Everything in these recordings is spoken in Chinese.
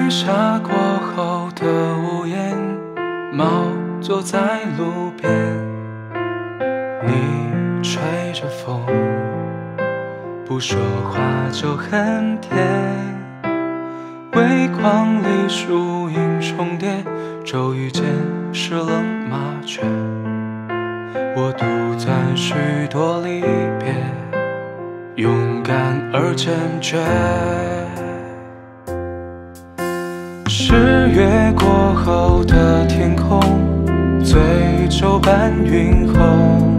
雨下过后的屋檐，猫坐在路边，你吹着风，不说话就很甜。微光里树影重叠，骤雨间湿冷麻雀。我独赞许多离别，勇敢而坚决。10月过后的天空，醉酒般晕红，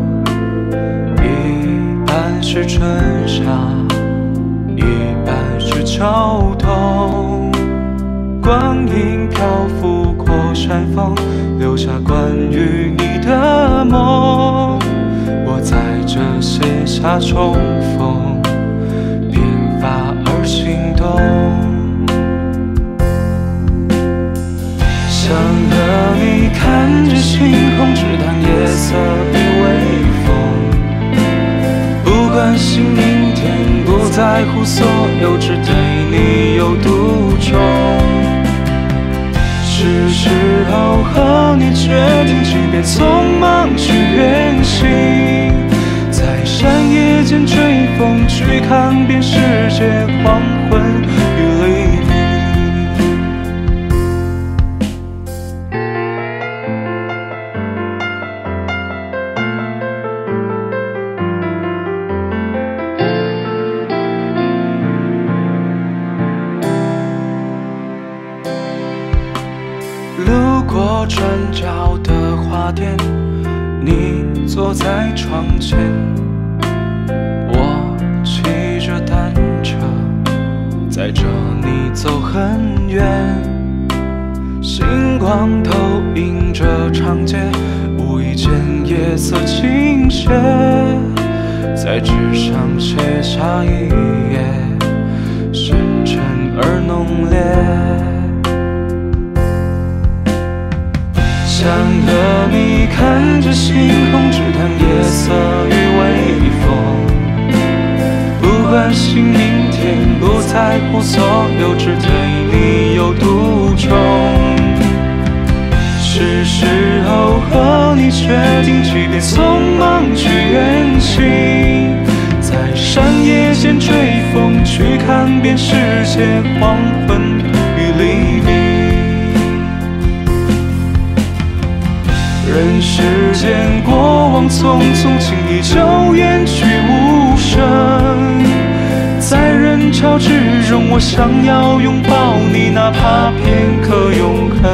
一半是春夏，一半是秋冬。光阴漂浮过山峰，留下关于你的梦。我在这写下重逢，鬓发而心动。想和你看着星空，直谈夜色与微风。不关心明天，不在乎所有，只对你有独钟。是时候和你决定，即便匆忙去远行，在山野间追风，去看遍世界黄昏与黎明。路过转角的花店，你坐在窗前，我骑着单车，载着你走很远。星光投映着长街，无意间夜色倾斜，在纸上写下一页，深沉而浓烈。想和你看着星空，直谈夜色与微风。不关心明天，不在乎所有，只对你有独钟。是时候和你决定，即便匆忙去远行，在山野间追风，去看遍世界黄昏与黎明。人世间过往匆匆，轻易就远去无声。在人潮之中，我想要拥抱你，哪怕片刻永恒。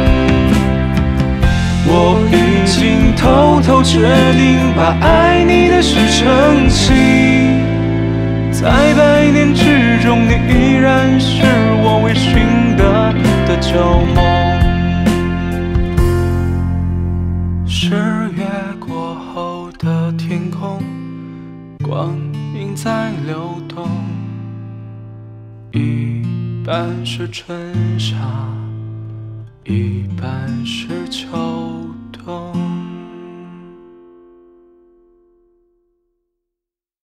我已经偷偷决定，把爱你的事撑起。在百年之中，你依然是我微醺的旧梦。10月过后的天空，光阴在流动，一半是春夏，一半是秋冬。